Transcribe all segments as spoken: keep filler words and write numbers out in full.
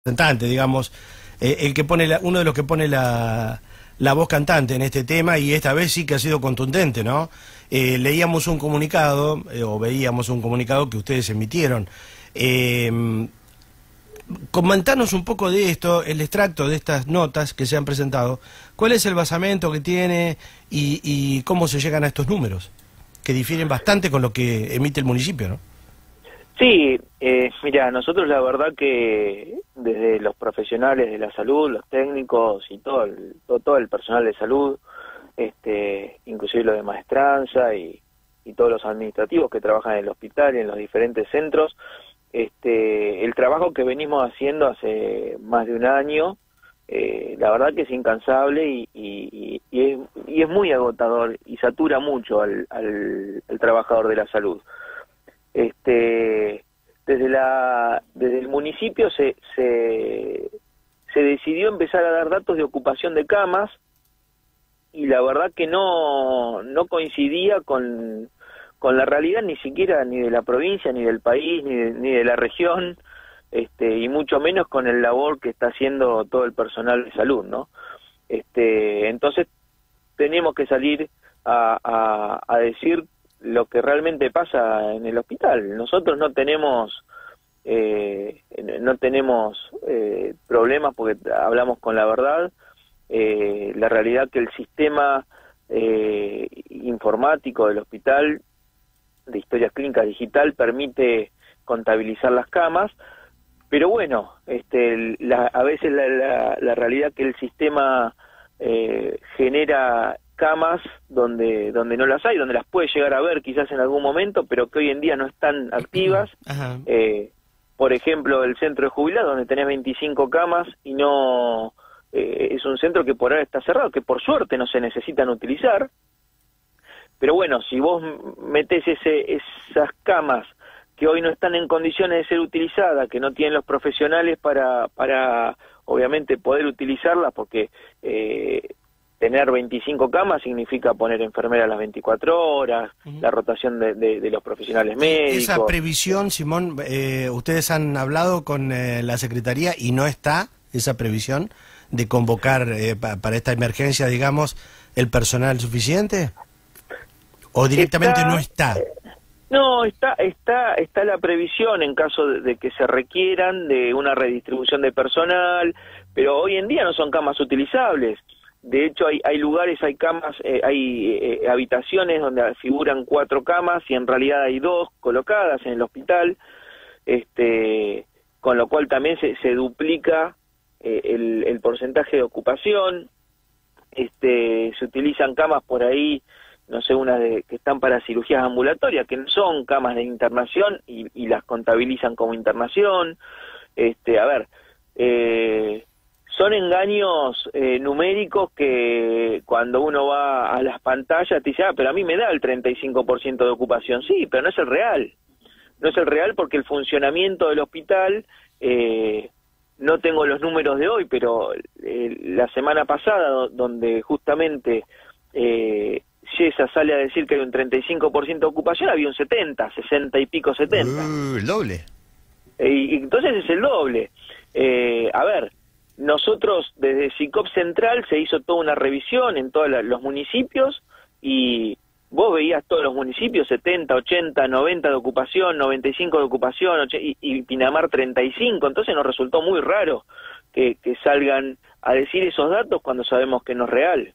representante, digamos, eh, el que pone la, uno de los que pone la, la voz cantante en este tema, y esta vez sí que ha sido contundente, ¿no? Eh, leíamos un comunicado, eh, o veíamos un comunicado que ustedes emitieron. Eh, comentanos un poco de esto, el extracto de estas notas que se han presentado. ¿Cuál es el basamento que tiene y, y cómo se llegan a estos números? Que difieren bastante con lo que emite el municipio, ¿no? Sí, eh, mira, nosotros la verdad que desde los profesionales de la salud, los técnicos y todo el, todo, todo el personal de salud, este, inclusive los de maestranza y, y todos los administrativos que trabajan en el hospital y en los diferentes centros, este, el trabajo que venimos haciendo hace más de un año, eh, la verdad que es incansable y, y, y, es, y es muy agotador y satura mucho al, al, al trabajador de la salud. Este, desde la desde el municipio se, se se decidió empezar a dar datos de ocupación de camas y la verdad que no no coincidía con con la realidad ni siquiera ni de la provincia ni del país ni de, ni de la región, este, y mucho menos con el labor que está haciendo todo el personal de salud, ¿no? Este, entonces tenemos que salir a, a, a decir lo que realmente pasa en el hospital. Nosotros no tenemos eh, no tenemos eh, problemas porque hablamos con la verdad. Eh, la realidad que el sistema eh, informático del hospital de historias clínicas digital permite contabilizar las camas, pero bueno, este, la, a veces la, la, la realidad que el sistema eh, genera camas donde donde no las hay, donde las puede llegar a ver quizás en algún momento, pero que hoy en día no están activas. Eh, por ejemplo, el centro de jubilados, donde tenés veinticinco camas y no eh, es un centro que por ahora está cerrado, que por suerte no se necesitan utilizar. Pero bueno, si vos metés ese, esas camas que hoy no están en condiciones de ser utilizadas, que no tienen los profesionales para, para obviamente poder utilizarlas, porque eh, tener veinticinco camas significa poner enfermeras las veinticuatro horas, uh-huh. La rotación de, de, de los profesionales médicos. Esa previsión, Simón, eh, ustedes han hablado con eh, la Secretaría y no está esa previsión de convocar eh, pa, para esta emergencia, digamos, el personal suficiente, o directamente está, no está. No, está, está, está la previsión en caso de, de que se requieran de una redistribución de personal, pero hoy en día no son camas utilizables. De hecho, hay, hay lugares, hay camas, eh, hay eh, habitaciones donde figuran cuatro camas y en realidad hay dos colocadas en el hospital, este, con lo cual también se, se duplica eh, el, el porcentaje de ocupación. Este, se utilizan camas por ahí, no sé, unas de, que están para cirugías ambulatorias, que no son camas de internación y, y las contabilizan como internación. Este, a ver, eh, son engaños eh, numéricos que cuando uno va a las pantallas te dice, ah, pero a mí me da el treinta y cinco por ciento de ocupación. Sí, pero no es el real. No es el real porque el funcionamiento del hospital, eh, no tengo los números de hoy, pero eh, la semana pasada, do, donde justamente eh, Yesa sale a decir que hay un treinta y cinco por ciento de ocupación, había un setenta, sesenta y pico, setenta. Uh, el doble. Eh, y entonces es el doble. Eh, a ver, nosotros desde SICOP Central se hizo toda una revisión en todos los municipios y vos veías todos los municipios, setenta, ochenta, noventa de ocupación, noventa y cinco de ocupación, y, y Pinamar treinta y cinco, entonces nos resultó muy raro que, que salgan a decir esos datos cuando sabemos que no es real.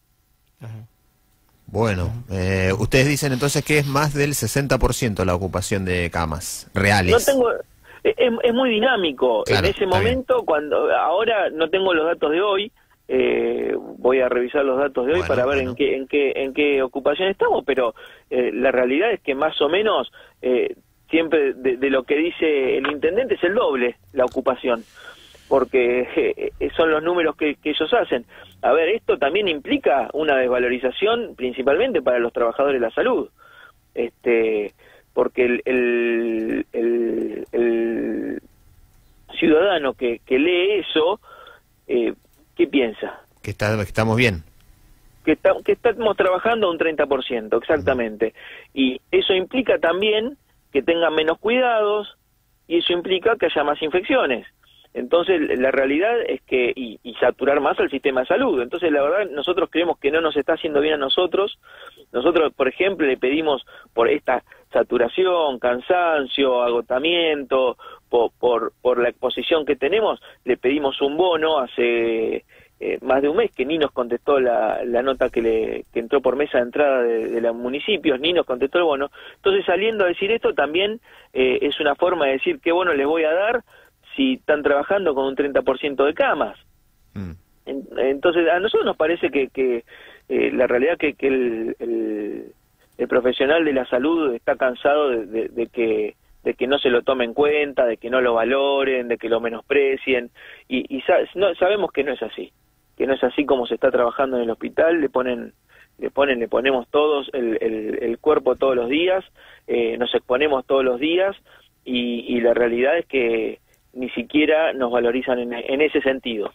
Bueno, eh, ustedes dicen entonces que es más del sesenta por ciento la ocupación de camas reales. No tengo... Es, es muy dinámico. Claro, en ese momento, bien. cuando ahora no tengo los datos de hoy, eh, voy a revisar los datos de hoy bueno, para ver bueno. en qué en qué en qué ocupación estamos, pero eh, la realidad es que más o menos eh, siempre de, de lo que dice el intendente es el doble la ocupación, porque eh, son los números que, que ellos hacen. A ver, esto también implica una desvalorización principalmente para los trabajadores de la salud. Este porque el, el, el, el ciudadano que, que lee eso, eh, ¿qué piensa? Que, está, que estamos bien. Que, está, que estamos trabajando a un treinta por ciento, exactamente. Uh-huh. Y eso implica también que tengan menos cuidados, y eso implica que haya más infecciones. Entonces, la realidad es que, y, y saturar más al sistema de salud. Entonces, la verdad, nosotros creemos que no nos está haciendo bien a nosotros. Nosotros, por ejemplo, le pedimos por esta saturación, cansancio, agotamiento, por, por, por la exposición que tenemos, le pedimos un bono hace eh, más de un mes, que ni nos contestó la, la nota que, le, que entró por mesa de entrada de, de los municipios, ni nos contestó el bono. Entonces, saliendo a decir esto, también eh, es una forma de decir qué bono les voy a dar si están trabajando con un treinta por ciento de camas. Mm. En, entonces, a nosotros nos parece que, que eh, la realidad que, que el, el, el profesional de la salud está cansado de, de, de que de que no se lo tome en cuenta, de que no lo valoren, de que lo menosprecien, y, y sa no, sabemos que no es así, que no es así como se está trabajando en el hospital. Le ponen, le ponen, le ponemos todos el, el, el cuerpo todos los días, eh, nos exponemos todos los días, y, y la realidad es que ni siquiera nos valorizan en, en ese sentido.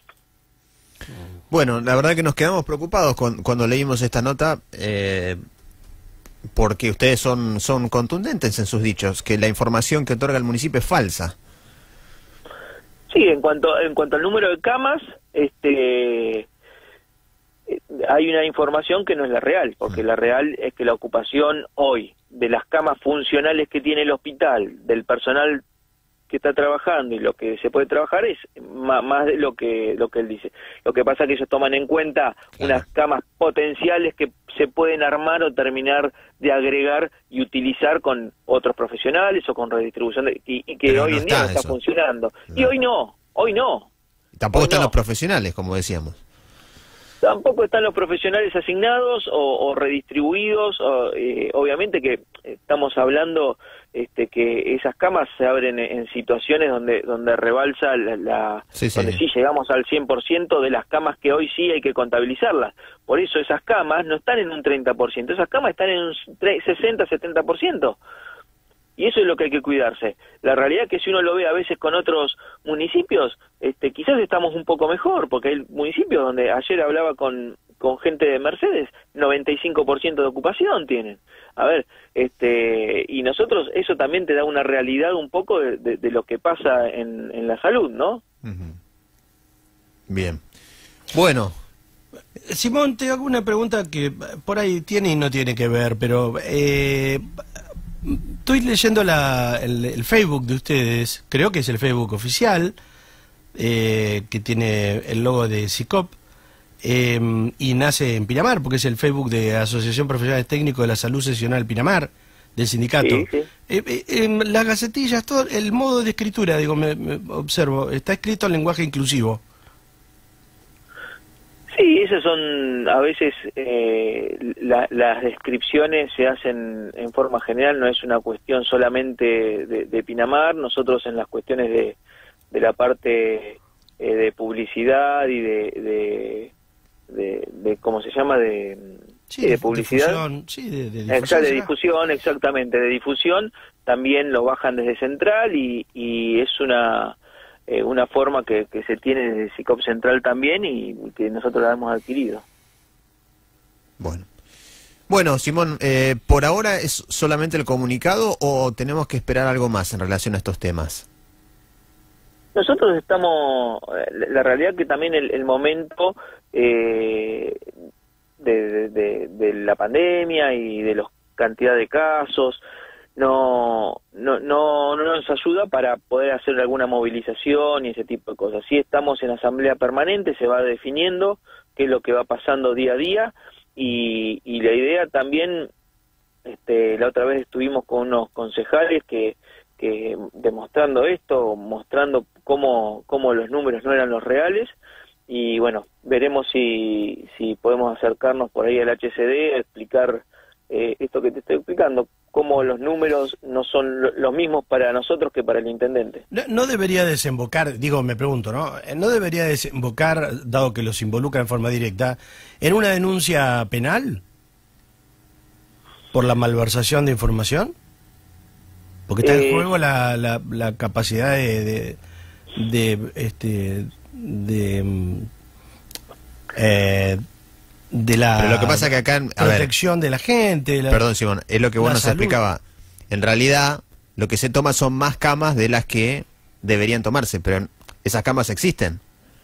Bueno, la verdad que nos quedamos preocupados con, cuando leímos esta nota, eh, porque ustedes son, son contundentes en sus dichos, que la información que otorga el municipio es falsa. Sí, en cuanto en cuanto al número de camas, este hay una información que no es la real, porque la real es que la ocupación hoy de las camas funcionales que tiene el hospital, del personal que está trabajando y lo que se puede trabajar, es más, más de lo que lo que él dice. Lo que pasa es que ellos toman en cuenta claro. unas camas potenciales que se pueden armar o terminar de agregar y utilizar con otros profesionales o con redistribución de, y, y que Pero hoy no en día no está eso. funcionando. No. Y hoy no, hoy no. Tampoco hoy están no. los profesionales, como decíamos. Tampoco están los profesionales asignados o, o redistribuidos. O, eh, obviamente que estamos hablando este, que esas camas se abren en, en situaciones donde donde rebalsa la, la sí, sí. donde sí llegamos al cien por ciento de las camas que hoy sí hay que contabilizarlas. Por eso esas camas no están en un treinta por ciento, esas camas están en un sesenta, setenta por ciento. Y eso es lo que hay que cuidarse. La realidad es que si uno lo ve a veces con otros municipios, este, quizás estamos un poco mejor, porque hay municipios donde ayer hablaba con, con gente de Mercedes, noventa y cinco por ciento de ocupación tienen. A ver, este, y nosotros, eso también te da una realidad un poco de, de, de lo que pasa en, en la salud, ¿no? Uh-huh. Bien. Bueno. Simón, te hago una pregunta que por ahí tiene y no tiene que ver, pero... Eh, estoy leyendo la, el, el Facebook de ustedes, creo que es el Facebook oficial, eh, que tiene el logo de SICOP, eh, y nace en Pinamar, porque es el Facebook de Asociación Profesionales Técnicos de la Salud Seccional Pinamar, del sindicato. Sí, sí. Eh, eh, en las gacetillas, todo el modo de escritura, digo, me, me observo, está escrito en lenguaje inclusivo. Sí, esas son, a veces eh, la, las descripciones se hacen en forma general, no es una cuestión solamente de, de Pinamar. Nosotros en las cuestiones de, de la parte eh, de publicidad y de, de, de, de, ¿cómo se llama?, de, sí, de publicidad. Difusión, sí, de, de difusión. Exacto, de difusión, exactamente, de difusión, también lo bajan desde Central y, y es una... Eh, una forma que, que se tiene desde SICOP Central también y que nosotros la hemos adquirido. Bueno, bueno Simón, eh, ¿por ahora es solamente el comunicado o tenemos que esperar algo más en relación a estos temas? Nosotros estamos, la realidad que también el, el momento eh, de, de, de, de la pandemia y de la cantidad de casos no, no no no nos ayuda para poder hacer alguna movilización y ese tipo de cosas. Sí estamos en asamblea permanente, se va definiendo qué es lo que va pasando día a día y, y la idea también, este, la otra vez estuvimos con unos concejales que, que demostrando esto, mostrando cómo, cómo los números no eran los reales y bueno, veremos si, si podemos acercarnos por ahí al H C D a explicar eh, esto que te estoy explicando, cómo los números no son lo, los mismos para nosotros que para el intendente. No, no debería desembocar, digo, me pregunto, ¿no? ¿No debería desembocar, dado que los involucra en forma directa, en una denuncia penal por la malversación de información? Porque está eh, en juego la, la, la capacidad de, de, de este de eh, de la Pero lo que pasa que acá a protección ver, de la gente. La, perdón, Simón, es lo que vos nos explicaba. En realidad, lo que se toma son más camas de las que deberían tomarse, pero ¿Esas camas existen?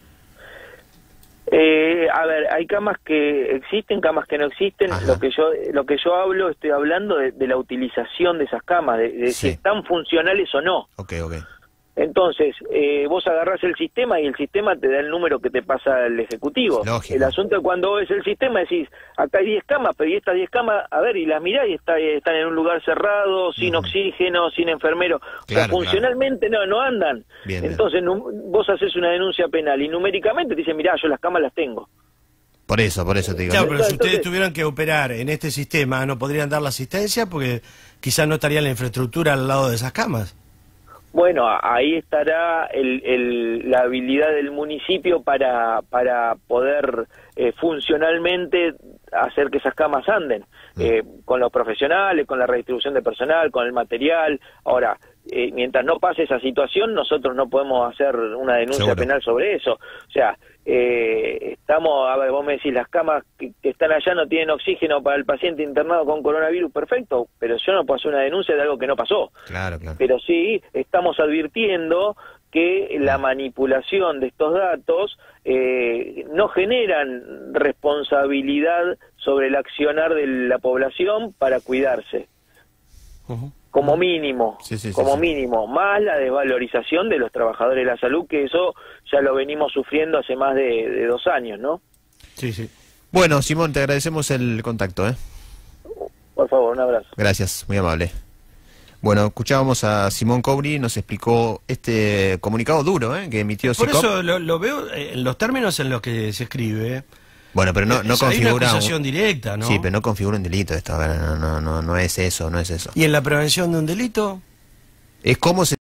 Eh, a ver, hay camas que existen, camas que no existen. Ajá. Lo que yo lo que yo hablo, estoy hablando de, de la utilización de esas camas, de, de Sí. si están funcionales o no. Ok, ok. Entonces, eh, vos agarrás el sistema y el sistema te da el número que te pasa el ejecutivo. Lógico. El asunto es cuando ves el sistema decís, acá hay diez camas, pero y estas diez camas, a ver, y las mirás y está, están en un lugar cerrado, sin Ujú. oxígeno, sin enfermero. O sea, Claro, funcionalmente no, no andan. Bien, bien. Entonces nu- vos haces una denuncia penal y numéricamente te dicen, mirá, yo las camas las tengo. Por eso, por eso te digo. Claro, pero si Entonces- ustedes tuvieran que operar en este sistema, ¿no podrían dar la asistencia? Porque quizás no estaría la infraestructura al lado de esas camas. Bueno, a- ahí estará el, el- la habilidad del municipio para, para poder eh, funcionalmente hacer que esas camas anden, Mm. eh, con los profesionales, con la redistribución de personal, con el material. Ahora, eh, mientras no pase esa situación, nosotros no podemos hacer una denuncia Seguro. penal sobre eso. O sea, eh, estamos, a ver, vos me decís, las camas que, que están allá no tienen oxígeno para el paciente internado con coronavirus, perfecto, pero yo no puedo hacer una denuncia de algo que no pasó. Claro, claro. Pero sí estamos advirtiendo que la manipulación de estos datos eh, no generan responsabilidad sobre el accionar de la población para cuidarse, Ujú. como mínimo, Sí, sí, sí, como sí. mínimo, más la desvalorización de los trabajadores de la salud, que eso ya lo venimos sufriendo hace más de, de dos años, ¿no? Sí, sí. Bueno, Simón, te agradecemos el contacto, ¿eh? Por favor, un abrazo. Gracias, muy amable. Bueno, escuchábamos a Simón Cobri, nos explicó este comunicado duro, ¿eh? Que emitió Por SICOP. eso lo, lo veo eh, en los términos en los que se escribe. Bueno, pero no, no Es- hay una configura un- acusación directa, ¿no? Sí, pero no configura un delito esto. A ver, no, no, no, no es eso, no es eso. ¿Y en la prevención de un delito? Es como se